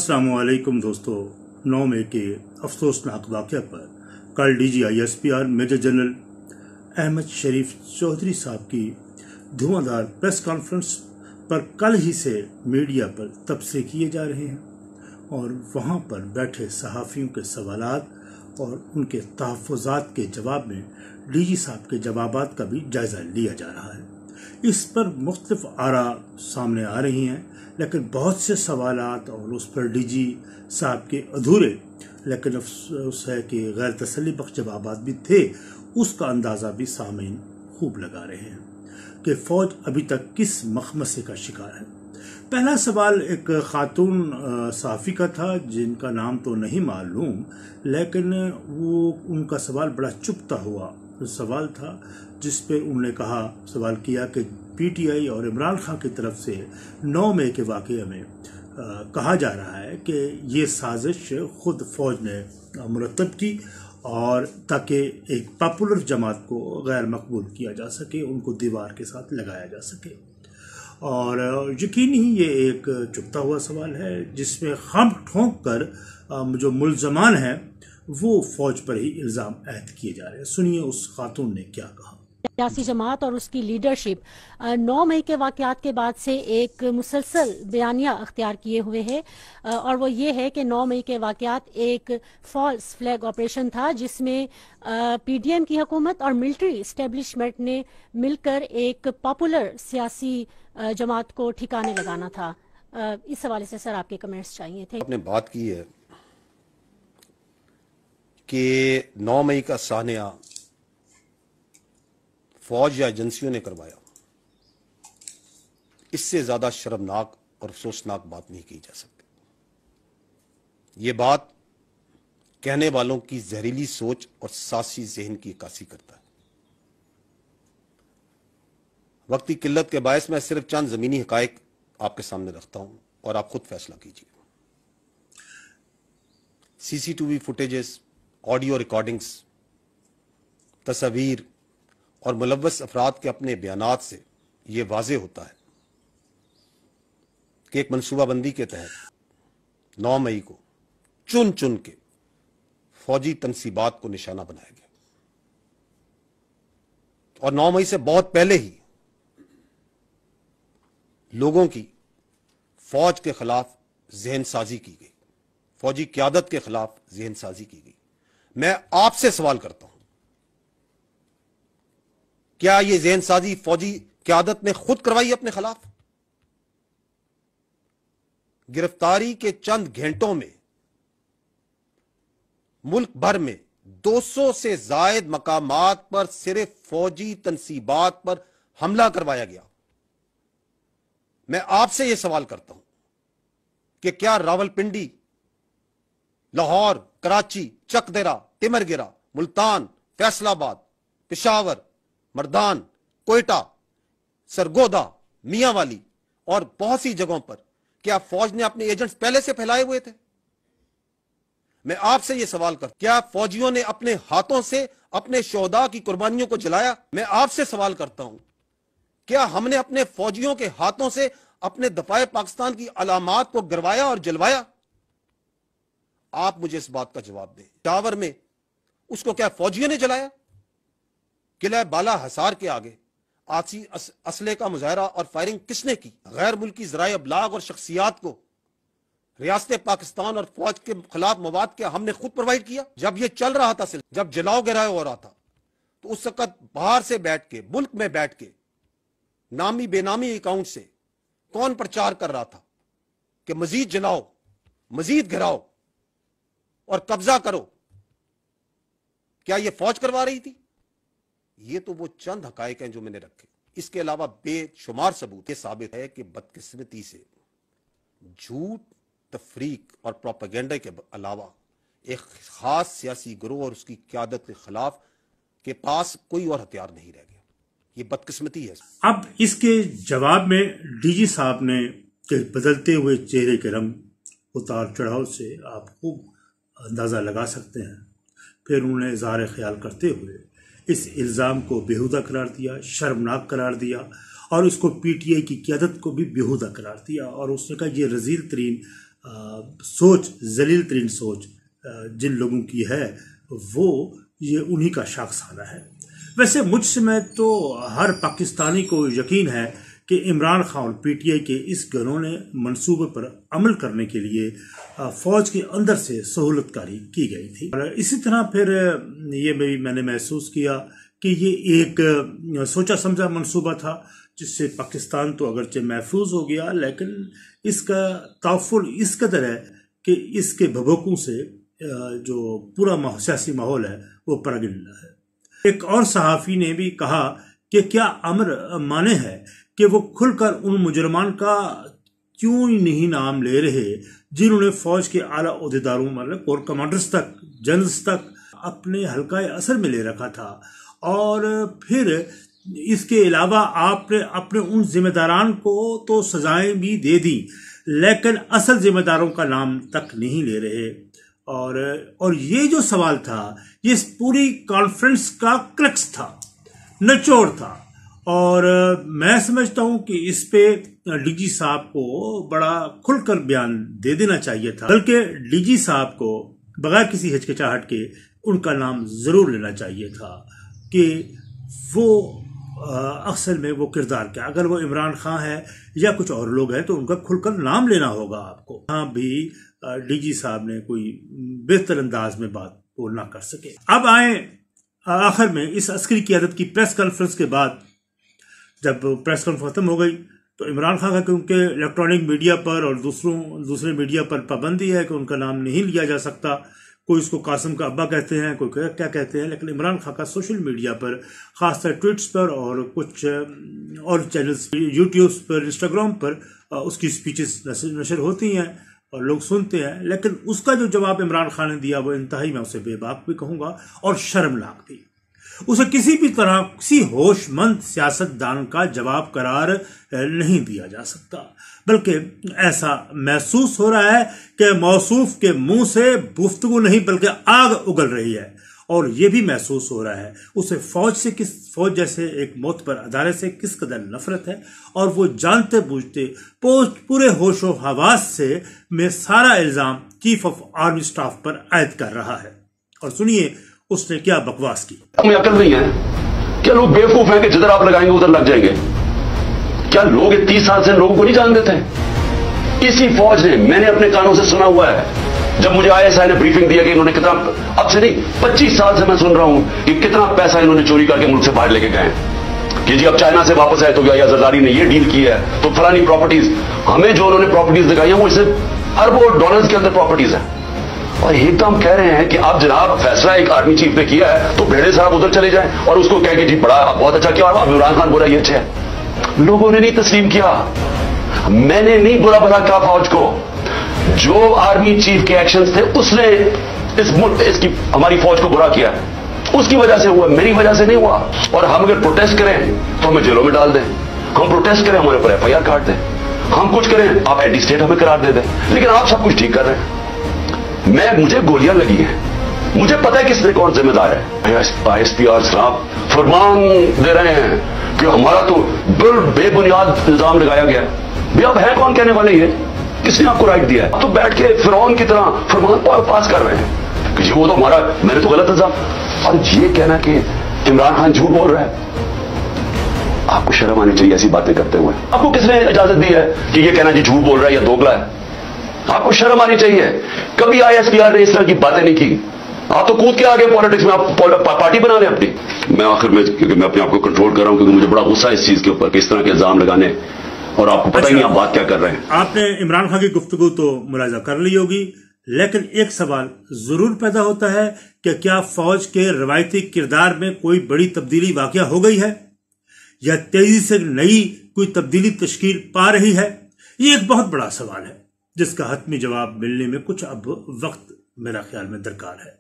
अस्सलाम वालेकुम दोस्तों। 9 मई के अफसोसनाक वाक़या पर कल DGISPR major general Ahmed Sharif Chaudhry साहब की धुआंधार प्रेस कॉन्फ्रेंस पर कल ही से मीडिया पर तबसरे किए जा रहे हैं और वहां पर बैठे सहाफ़ियों के सवालात और उनके तहफ़्फ़ुज़ात के जवाब में DG साहब के जवाबात का भी जायज़ा लिया जा रहा है। इस पर मुख्तलिफ आरा सामने आ रही हैं, लेकिन बहुत से सवालात और उस पर DG साहब के अधूरे लेकिन अफसोस है कि गैर तसल्ली बख्श जवाबात भी थे। उसका अंदाज़ा भी सामीन खूब लगा रहे हैं कि फ़ौज अभी तक किस मखमसे का शिकार है। पहला सवाल एक खातून सहाफ़ी का था जिनका नाम तो नहीं मालूम, लेकिन वो उनका सवाल बड़ा चुभता हुआ सवाल था, जिस पे उन्होंने सवाल किया कि PTI और इमरान खान की तरफ से 9 मई के वाक़ये में कहा जा रहा है कि ये साजिश खुद फौज ने मुरतब की और ताकि एक पॉपुलर जमात को गैर मकबूल किया जा सके, उनको दीवार के साथ लगाया जा सके। और यकीनी ही ये एक चुभता हुआ सवाल है जिसमें खम ठोंक कर जो मुल्ज़मान हैं वो फौज पर ही इल्ज़ाम ऐद किए जा रहे हैं। सुनिए उस खातून ने क्या कहा। सियासी जमात और उसकी लीडरशिप 9 मई के वाक़यात के बाद से एक मुसलसल बयानिया अख्तियार किए हुए है और वो ये है कि 9 मई के वाक़यात एक फॉल्स फ्लैग ऑपरेशन था जिसमें PDM की हुकूमत और मिलिट्री इस्टेब्लिशमेंट ने मिलकर एक पॉपुलर सियासी जमात को ठिकाने लगाना था। इस हवाले से सर आपके कमेंट्स चाहिए थे। आपने बात की है कि 9 मई का सानिया फौज या एजेंसियों ने करवाया, इससे ज्यादा शर्मनाक और अफसोसनाक बात नहीं की जा सकती। ये बात कहने वालों की जहरीली सोच और सासी जहन की अक्कासी करता है। वक्त की किल्लत के बायस मैं सिर्फ चंद जमीनी हकायक आपके सामने रखता हूं और आप खुद फैसला कीजिए। CCTV फुटेजेस, ऑडियो रिकॉर्डिंग्स, तस्वीर और मुलव्वस अफराद के अपने बयानात से यह वाज़ेह होता है कि एक मनसूबाबंदी के तहत 9 मई को चुन चुन के फौजी तनसीबात को निशाना बनाया गया और 9 मई से बहुत पहले ही लोगों की फौज के खिलाफ जहन साजी की गई, फौजी क़यादत के खिलाफ जहन साजी की गई। मैं आपसे सवाल करता हूं, क्या यह जहन साजी फौजी क़यादत ने खुद करवाई अपने खिलाफ? गिरफ्तारी के चंद घंटों में मुल्क भर में 200 से जायद मकामात पर सिर्फ फौजी तनसीबात पर हमला करवाया गया। मैं आपसे यह सवाल करता हूं कि क्या रावलपिंडी, लाहौर, कराची, चकदेरा, तिमरगिरा, मुल्तान, फैसलाबाद, पेशावर, मर्दान, कोयटा, सरगोदा, मियांवाली और बहुत सी जगहों पर क्या फौज ने अपने एजेंट्स पहले से फैलाए हुए थे? मैं आपसे यह सवाल करता हूं, क्या फौजियों ने अपने हाथों से अपने शोहदा की कुर्बानियों को जलाया? मैं आपसे सवाल करता हूं, क्या हमने अपने फौजियों के हाथों से अपने दफाए पाकिस्तान की अलामात को गिरवाया और जलवाया? आप मुझे इस बात का जवाब दें। टावर में उसको क्या फौजियों ने जलाया? किला बाला हसार के आगे आसी असले का मुजाहरा और फायरिंग किसने की? गैर मुल्की ज़राए अबलाग और शख्सियात को रियासत पाकिस्तान और फौज के खिलाफ मवाद क्या हमने खुद प्रोवाइड किया? जब यह चल रहा था, जब जलाओ गिराओ हो रहा था, तो उस वक्त बाहर से बैठ के, मुल्क में बैठ के नामी बेनामी अकाउंट से कौन प्रचार कर रहा था कि मजीद जलाओ, मजीद गिराओ और कब्जा करो? क्या यह फौज करवा रही थी? ये तो वो चंद हकायक हैं जो मैंने रखे। इसके अलावा बेशुमार सबूत ये साबित है कि बदकिस्मती से झूठ, तफरीक और प्रोपेगेंडा के अलावा एक खास सियासी गिरोह और उसकी क़यादत के खिलाफ के पास कोई और हथियार नहीं रह गया। ये बदकिस्मती है। अब इसके जवाब में DG साहब ने के बदलते हुए चेहरे के रंग, उतार चढ़ाव से आप खूब अंदाज़ा लगा सकते हैं। फिर उन्होंने इज़हार ख्याल करते हुए इस इल्ज़ाम को बेहुदा करार दिया, शर्मनाक करार दिया और इसको PTI की क़यादत को भी बेहुदा करार दिया और उसने कहा यह रज़ील तरीन सोच, जलील तरीन सोच जिन लोगों की है वो ये उन्हीं का शाखसाना है। वैसे मुझ में तो हर पाकिस्तानी को यकीन है कि इमरान खान और पीटीआई के इस घिनौने मंसूबे पर अमल करने के लिए फौज के अंदर से सहूलतकारी की गई थी। और इसी तरह फिर ये मैंने महसूस किया कि ये एक सोचा समझा मंसूबा था जिससे पाकिस्तान तो अगरचे महफूज हो गया, लेकिन इसका ताफुल इस कदर है कि इसके भभूकों से जो पूरा सियासी माहौल है वो परगिना है। एक और सहाफ़ी ने भी कहा कि क्या अमर माने है कि वो खुलकर उन मुजरमान का क्यों नहीं नाम ले रहे जिन्होंने फौज के आला ओहदेदारों मतलब कोर कमांडर्स तक, जनरल्स तक अपने हल्का असर में ले रखा था। और फिर इसके अलावा आपने अपने उन जिम्मेदारान को तो सजाएं भी दे दी, लेकिन असल जिम्मेदारों का नाम तक नहीं ले रहे। और ये जो सवाल था ये इस पूरी कॉन्फ्रेंस का क्रक्स था, निचोड़ था। और मैं समझता हूं कि इस पे डीजी साहब को बड़ा खुलकर बयान दे देना चाहिए था, बल्कि डीजी साहब को बगैर किसी हिचकिचाहट के उनका नाम जरूर लेना चाहिए था कि वो असल में वो किरदार क्या, अगर वो इमरान खान है या कुछ और लोग हैं तो उनका खुलकर नाम लेना होगा आपको। हाँ भी डीजी साहब ने कोई बेहतर अंदाज में बात वो ना कर सके। अब आए आखिर में इस अस्करी क़यादत की प्रेस कॉन्फ्रेंस के बाद, जब प्रेस कॉन्फ्रेंस खत्म हो गई तो इमरान खान का क्योंकि इलेक्ट्रॉनिक मीडिया पर और दूसरे मीडिया पर पाबंदी है कि उनका नाम नहीं लिया जा सकता, कोई इसको कासिम का अब्बा कहते हैं, कोई क्या कहते हैं, लेकिन इमरान खान का सोशल मीडिया पर खासतर ट्वीट्स पर और कुछ और चैनल्स यूट्यूब पर, इंस्टाग्राम पर उसकी स्पीचेस नशर होती हैं और लोग सुनते हैं। लेकिन उसका जो जवाब इमरान खान ने दिया वो इंतहाई, मैं उसे बेबाक भी कहूंगा और शर्मनाक भी। उसे किसी भी तरह किसी होशमंद सियासतदान का जवाब करार नहीं दिया जा सकता, बल्कि ऐसा महसूस हो रहा है कि मौसूफ के मुंह से गुफ्तगू नहीं बल्कि आग उगल रही है। और यह भी महसूस हो रहा है उसे फौज जैसे एक मोतबर अदारे से किस कदर नफरत है, और वो जानते बूझते पूरे होशो हवास से में सारा इल्जाम चीफ ऑफ आर्मी स्टाफ पर आयद कर रहा है। और सुनिए उसने क्या बकवास की। हमें अकल नहीं है क्या? लोग बेवकूफ हैं कि जिधर आप लगाएंगे उधर लग जाएंगे क्या? लोग 30 साल से लोगों को नहीं जानते थे? इसी फौज ने, मैंने अपने कानों से सुना हुआ है, जब मुझे आईएसआई ने ब्रीफिंग दिया कि इन्होंने कितना, अब से नहीं 25 साल से मैं सुन रहा हूं कि कितना पैसा इन्होंने चोरी करके मुल्क से बाहर लेके गए कि जी अब चाइना से वापस आए तो या जरदारी ने ये डील की है तो फलानी प्रॉपर्टीज, हमें जो उन्होंने प्रॉपर्टीज दिखाई है वो इससे अरबों डॉलर्स के अंदर प्रॉपर्टीज है। और एकदम कह रहे हैं कि अब जनाब फैसला एक आर्मी चीफ ने किया है तो भेड़े साहब उधर चले जाएं और उसको कह के जी बड़ा बहुत अच्छा किया, और इमरान खान बोला ये अच्छा है। लोगों ने नहीं तस्लीम किया, मैंने नहीं बुरा भला कहा फौज को, जो आर्मी चीफ के एक्शंस थे उसने इसकी हमारी फौज को बुरा किया, उसकी वजह से हुआ, मेरी वजह से नहीं हुआ। और हम अगर प्रोटेस्ट करें तो हमें जेलों में डाल दें, हम प्रोटेस्ट करें हमारे ऊपर एफआईआर काट दें, हम कुछ करें आप एंटी स्टेट हमें करार दे दें, लेकिन आप सब कुछ ठीक कर रहे हैं। मुझे गोलियां लगी हैं, मुझे पता है किसने कौन जिम्मेदार है। आईएसपीआर साहब फरमान दे रहे हैं कि हमारा तो बेबुनियाद इल्जाम लगाया गया है। अब है कौन कहने वाले? ये किसने आपको राइट दिया है? तो बैठ के फिरौन की तरह फरमान पास कर रहे हैं कि वो तो हमारा, मैंने तो गलत इल्जाम। और ये कहना कि इमरान खान झूठ बोल रहा है, आपको शर्म आनी चाहिए ऐसी बातें करते हुए। आपको किसने इजाजत दी है कि ये कहना जी झूठ बोल रहा है या दोगला है? आपको शर्म आनी चाहिए। कभी आईएसपीआर ने इस तरह की बातें नहीं की। आप तो कूद के आगे पॉलिटिक्स में, आप पार्टी बना रहे अपनी। मैं आखिर में, क्योंकि मैं अपने आप को कंट्रोल कर रहा हूं, क्योंकि मुझे बड़ा गुस्सा है इस चीज के ऊपर कि इस तरह के इल्जाम लगाने, और आपको पता ही नहीं आप बात क्या कर रहे हैं। आपने इमरान खान की गुफ्तगू तो मुलाजा कर ली होगी, लेकिन एक सवाल जरूर पैदा होता है कि क्या फौज के रवायती किरदार में कोई बड़ी तब्दीली वाकया हो गई है या तेजी से नई कोई तब्दीली तश्कील पा रही है? ये एक बहुत बड़ा सवाल है जिसका हतमी जवाब मिलने में कुछ अब वक्त मेरा ख्याल में दरकार है।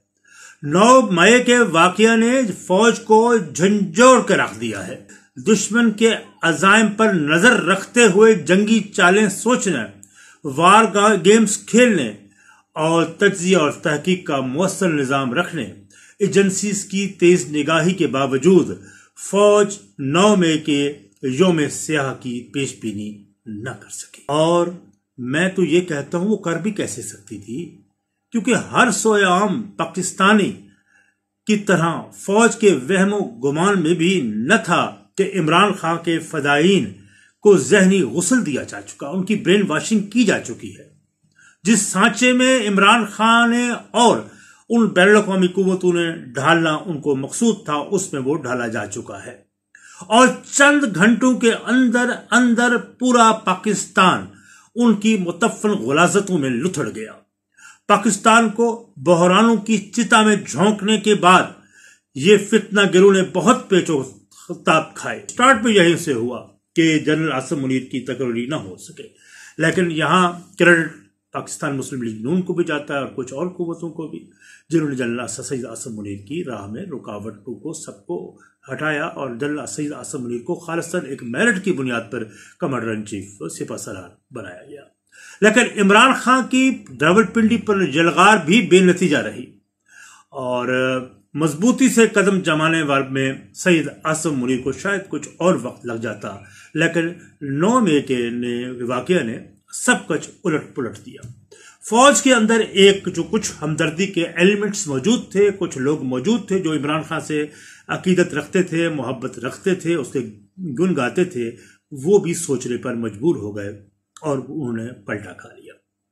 9 मई के वाकया ने फौज को झंझोड़ कर रख दिया है। दुश्मन के अज़ाइम पर नजर रखते हुए जंगी चालें सोचने, वार गेम्स खेलने और तज्जिया और तहकीक का मुअस्सर निजाम रखने, एजेंसीज की तेज निगाही के बावजूद फौज 9 मई के योम स्याह की पेशबीनी न कर सकी। और میں تو یہ کہتا ہوں وہ کر بھی کیسے سکتی تھی، کیونکہ ہر سوئے عام پاکستانی کی طرح فوج کے وہم و گمان میں بھی نہ تھا کہ عمران خان کے فدائین کو ذہنی غسل دیا جا چکا، ان کی برین واشنگ کی جا چکی ہے۔ جس سانچے میں عمران خان نے اور ان بین الاقوامی قوتوں نے ڈھالنا ان کو مقصود تھا، اس میں وہ ڈھالا جا چکا ہے، اور چند گھنٹوں کے اندر اندر پورا پاکستان ان کی متفن غلاظتوں میں لتھڑ گیا۔ پاکستان کو بحرانوں کی چتا میں جھونکنے کے بعد یہ فتنہ گروں نے بہت پیچ و خطاب کھائے۔ سٹارٹ بھی یہیں سے ہوا کہ جنرل عاصم منیر کی تقرری نہ ہو سکے، لیکن یہاں کریڈٹ پاکستان مسلم لیگ نون کو بھی جاتا ہے اور کچھ اور قوتوں کو بھی، جنہوں نے جنرل سید عاصم منیر کی راہ میں رکاوٹوں کو سب کو ہٹایا اور جنرل سید عاصم منیر کو خالصاً ایک میرٹ کی بنیاد پر کمانڈر ان چیف سپہ سالار بنایا گیا۔ لیکن عمران خان کی راولپنڈی پر جلغار بھی بے نتیجہ رہی، اور مضبوطی سے قدم جمانے والے میں سید عاصم منیر کو شاید کچھ اور وقت لگ جاتا، لیکن 9 مئی کے واقعہ نے سب کچھ الٹ پلٹ دیا۔ فوج کے اندر جو کچھ ہمدردی کے ایلیمنٹس موجود تھے، کچھ لوگ موجود تھے جو عمران خان سے عقیدت رکھتے تھے، محبت رکھتے تھے، اس کے گن گاتے تھے، وہ بھی سوچنے پر مجبور ہو گئے اور انہوں نے پلٹا کھا لیا۔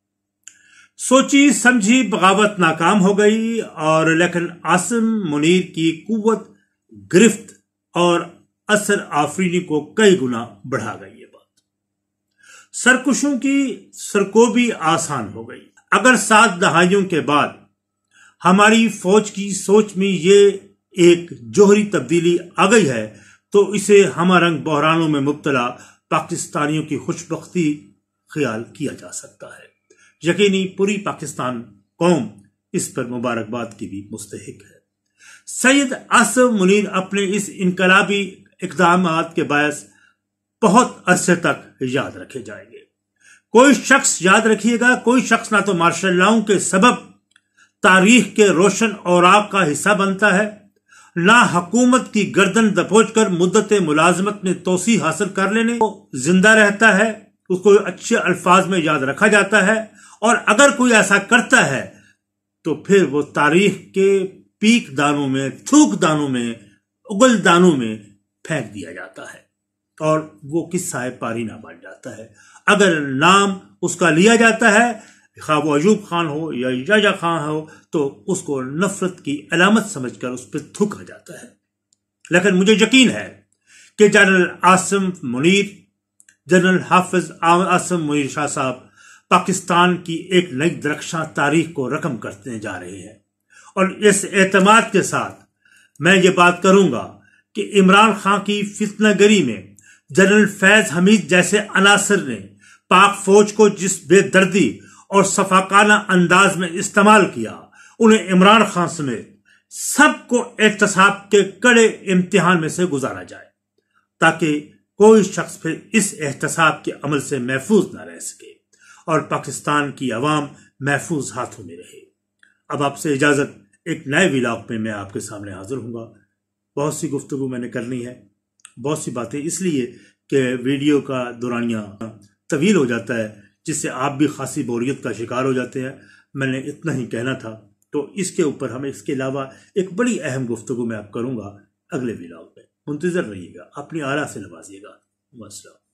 سوچی سمجھی بغاوت ناکام ہو گئی، اور لیکن عاصم منیر کی قوت گرفت اور اثر آفرینی کو کئی گنا بڑھا گئی۔ یہ بات سرکشوں کی سرکوبی آسان ہو گئی۔ اگر 7 دہائیوں کے بعد ہماری فوج کی سوچ میں یہ ایک جوہری تبدیلی آ گئی ہے، تو اسے ہمہ رنگ بحرانوں میں مبتلا پاکستانیوں کی خوشبختی خیال کیا جا سکتا ہے۔ یقینی پوری پاکستان قوم اس پر مبارکباد کی بھی مستحق ہے۔ سید عاصم منیر اپنے اس انقلابی اقدامات کے باعث بہت عرصے تک یاد رکھے جائیں گے۔ کوئی شخص یاد رکھیے گا، کوئی شخص نہ تو مارشل لاؤں کے سبب تاریخ کے روشن اوراق کا حصہ بنتا ہے، نہ حکومت کی گردن دبوچ کر مدت ملازمت میں توسیع حاصل کر لینے کو زندہ رہتا ہے، اس کو اچھے الفاظ میں یاد رکھا جاتا ہے، اور اگر کوئی ایسا کرتا ہے تو پھر وہ تاریخ کے پیک دانوں میں، تھوک دانوں میں، اگل دانوں میں پھینک دیا جاتا ہے، اور وہ قصہ پاری نہ بن جاتا ہے۔ اگر نام اس کا لیا جاتا ہے، خواہ وہ ایوب خان ہو یا یحییٰ خان ہو، تو اس کو نفرت کی علامت سمجھ کر اس پہ تھوکا جاتا ہے۔ لیکن مجھے یقین ہے کہ جنرل عاصم منیر، جنرل حافظ عاصم منیر شاہ صاحب پاکستان کی ایک نئی درخشاں تاریخ کو رقم کرتے جا رہے ہیں، اور اس اعتماد کے ساتھ میں یہ بات کروں گا کہ عمران خان کی فتنہ گری میں جنرل فیض حمید جیسے عناصر نے پاک فوج کو جس بے دردی اور صفاقانہ انداز میں استعمال کیا، انہیں عمران خان سمیت سب کو احتساب کے کڑے امتحان میں سے گزارا جائے، تاکہ کوئی شخص پھر اس احتساب کے عمل سے محفوظ نہ رہ سکے اور پاکستان کی عوام محفوظ ہاتھوں میں رہے۔ اب آپ سے اجازت، ایک نئے ولاگ میں آپ کے سامنے حاضر ہوں گا۔ بہت سی گفتگو میں نے کرنی ہے، بہت سی باتیں، اس لیے کہ ویڈیو کا دورانیہ طویل ہو جاتا ہے، جس سے آپ بھی خاصی بوریت کا شکار ہو جاتے ہیں۔ میں نے اتنا ہی کہنا تھا، تو اس کے اوپر ہم اس کے علاوہ ایک بڑی اہم گفتگو میں آپ کروں گا اگلے ولاگ میں۔ منتظر رہیے گا، اپنی آرا سے نوازیے گا۔ والسلام۔